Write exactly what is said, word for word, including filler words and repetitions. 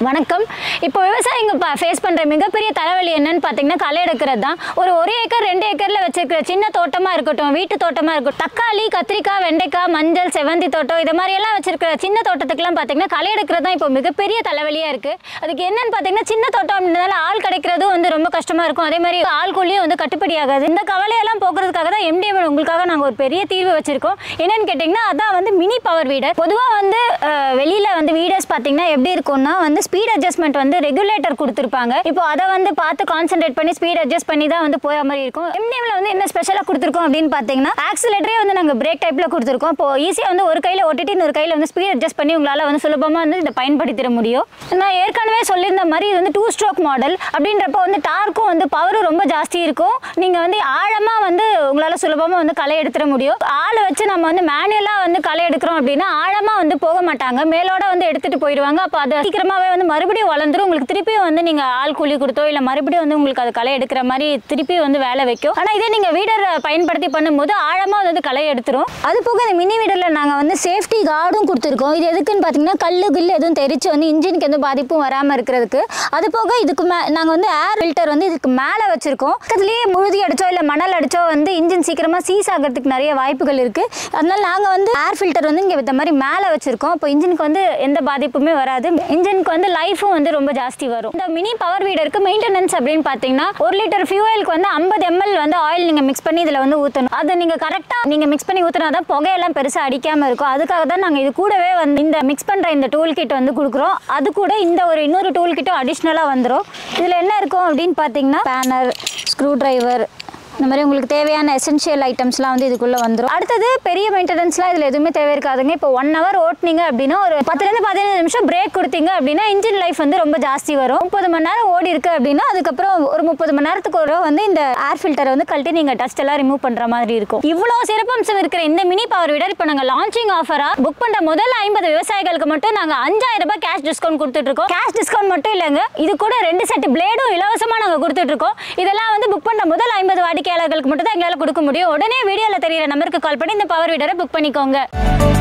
வணக்கம். இப்போ விவசாயிங்க ஃபேஸ் பண்ணுற மிகப்பெரிய தலைவலி என்னன்னு பார்த்தீங்கன்னா களை எடுக்கிறது தான். ஒரு ஒரு ஏக்கர் ரெண்டு ஏக்கரில் வச்சிருக்கிற சின்ன தோட்டமாக இருக்கட்டும், வீட்டு தோட்டமாக இருக்கட்டும், தக்காளி, கத்திரிக்காய், வெண்டைக்காய், மஞ்சள், செவந்தி தோட்டம் இது மாதிரியெல்லாம் வச்சிருக்கிற சின்ன தோட்டத்துக்குலாம் பார்த்தீங்கன்னா களை எடுக்கிறது தான் இப்போ மிகப்பெரிய தலைவலியாக இருக்குது. அதுக்கு என்னன்னு பார்த்தீங்கன்னா சின்ன தோட்டம் அப்படின்றதால ஆள் கிடைக்கிறதும் வந்து ரொம்ப கஷ்டமாக இருக்கும். அதே மாதிரி ஆள் கூலியும் வந்து கட்டுப்படி ஆகாது. இந்த கவலையெல்லாம் போக்குறதுக்காக தான் எம்டிஎம் உங்களுக்காக நாங்கள் ஒரு பெரிய தீர்வு வச்சிருக்கோம். என்னன்னு கேட்டிங்கன்னா அதான் வந்து மினி பவர் வீடர். பொதுவாக வந்து வெளியில் வந்து வீடர்ஸ் பார்த்தீங்கன்னா எப்படி இருக்கும்னா வந்து ஸ்பீட் அட்ஜஸ்ட்மெண்ட் வந்து ரெகுலேட்டர் கொடுத்துருப்பாங்க. இப்போ அதை வந்து பார்த்து கான்சென்ட்ரேட் பண்ணி ஸ்பீட் அட்ஜஸ்ட் பண்ணி தான் வந்து போகிற மாதிரி இருக்கும். எம்டிஎம்ல வந்து என்ன ஸ்பெஷலாக கொடுத்துருக்கோம் அப்படின்னு பார்த்தீங்கன்னா ஆக்சிலேட்டரே வந்து நாங்கள் பிரேக் டைப்பில் கொடுத்துருக்கோம். இப்போ ஈஸியாக வந்து ஒரு கையில் ஓட்டிட்டு இன்னொரு கையில் வந்து ஸ்பீட் அட்ஜஸ்ட் பண்ணி உங்களால் வந்து சுலபமாக வந்து இதை பயன்படுத்திட முடியும். நான் ஏற்கனவே சொல்லியிருந்த மாதிரி இது வந்து டூ ஸ்ட்ரோக் மாடல் அப்படின்றப்போ வந்து டார்க்கும் வந்து பவரும் ரொம்ப ஜாஸ்தி இருக்கும். நீங்கள் வந்து ஆழமாக வந்து உங்களால் சுலபமாக வந்து களை எடுத்துட முடியும். ஆளை வச்சு நம்ம வந்து மேனுவலாக வந்து களை எடுக்கிறோம் அப்படின்னா ஆழமாக வந்து போக மாட்டாங்க, மேலோட வந்து எடுத்துகிட்டு போயிடுவாங்க. அப்போ அது சீக்கிரமாகவே வந்து மறுபடியும் வளர்ந்துரும். உங்களுக்கு திருப்பியும் வந்து நீங்கள் ஆள் கூலி கொடுத்தோ இல்லை மறுபடியும் வந்து உங்களுக்கு அது களை எடுக்கிற மாதிரி திருப்பி வந்து வேலை வைக்கும். ஆனால் இதே நீங்கள் வீடர் பயன்படுத்தி பண்ணும்போது ஆழமாக வந்து களை எடுத்துரும். அது போக இந்த மினி வீடரில் நாங்கள் வந்து சேஃப்டி கார்டும் கொடுத்துருக்கோம். இது எதுக்குன்னு பார்த்தீங்கன்னா கல்லு கில்லு எதுவும் தெரிச்சு வந்து இன்ஜினுக்கு எதுவும் பாதிப்பும் வராமல் இருக்கிறதுக்கு. அது போக இதுக்கு மே நாங்கள் வந்து ஏர் ஃபில்டர் வந்து இதுக்கு மேலே வச்சுருக்கோம். பக்கத்துலேயே முழுதி அடிச்சோ இல்லை மணல் அடிச்சோ வந்து இன்ஜின் சீக்கிரமாக சீஸ் ஆகிறதுக்கு நிறைய வாய்ப்புகள் இருக்குது. அதனால நாங்கள் வந்து ஏர் ஃபில்டர் வந்து இங்கே இந்த மாதிரி மேலே வச்சுருக்கோம். இப்போ இன்ஜினுக்கு வந்து எந்த பாதிப்புமே வராது. இன்ஜினுக்கு வந்து லைஃபும் வந்து ரொம்ப ஜாஸ்தி வரும். இந்த மினி பவர் வீடருக்கு மெயின்டெனன்ஸ் அப்படின்னு பார்த்தீங்கன்னா ஒரு லிட்டர் ஃபியூவலுக்கு வந்து ஐம்பது எம்எல் வந்து ஆயில் நீங்கள் மிக்ஸ் பண்ணி இதில் வந்து ஊற்றணும். அதை நீங்கள் கரெக்டாக நீங்கள் மிக்ஸ் பண்ணி ஊற்றினா தான் புகையெல்லாம் பெருசாக அடிக்காமல் இருக்கும். அதுக்காக தான் நாங்கள் இது கூடவே வந்து இந்த மிக்ஸ் பண்ணுற இந்த டூல் கிட் வந்து கொடுக்குறோம். அது கூட இந்த ஒரு இன்னொரு டூல் கிட்டும் அடிஷ்னலாக வந்துடும். இதில் என்ன இருக்கும் அப்படின்னு பார்த்தீங்கன்னா பேனர், ஸ்க்ரூ டிரைவர், இந்த மாதிரி உங்களுக்கு தேவையான எசென்ஷியல் ஐட்டம்ஸ்லாம் வந்து இதுக்குள்ளே வந்துடும். அடுத்தது பெரிய மெயின்டெனன்ஸ்லாம் இதில் எதுவுமே தேவை இருக்காதுங்க. இப்போ ஒன் ஹவர் ஓட்டினீங்க அப்படின்னா ஒரு பத்துலேருந்து பதினஞ்சு நிமிஷம் பிரேக் கொடுத்தீங்க அப்படின்னா இன்ஜின் லைஃப் வந்து ரொம்ப ஜாஸ்தி வரும். முப்பது மணி நேரம் ஓடி இருக்கு அப்படின்னா அதுக்கப்புறம் ஒரு முப்பது மணி நேரத்துக்கு ஒரு வந்து இந்த ஏர் ஃபில்டரை வந்து கழட்டி நீங்கள் டஸ்ட் எல்லாம் ரிமூவ் பண்ணுற மாதிரி இருக்கும். இவ்வளோ சிறப்பம்சம் இருக்கிற இந்த மினி பவர் வீடர் இப்போ நாங்கள் லான்ச்சிங் ஆஃபராக புக் பண்ணுற முதல் ஐம்பது விவசாயிகளுக்கு மட்டும் நாங்கள் அஞ்சாயிரம் ரூபாய் கேஷ் டிஸ்கவுண்ட் கொடுத்துட்ருக்கோம். கேஷ் டிஸ்கவுண்ட் மட்டும் இல்லைங்க, இது கூட ரெண்டு செட் பிளேடும் இலவசமாக நாங்கள் கொடுத்துட்ருக்கோம். இதெல்லாம் வந்து புக் பண்ணுற முதல் ஐம்பது வாடிக்கையாளர்களுக்கு மட்டும் தான் எங்களால் கொடுக்க முடியும். உடனே வீடியோவில் தெரியிற நம்பருக்கு கால் பண்ணி இந்த பவர் வீடரை புக் பண்ணிக்கோங்க.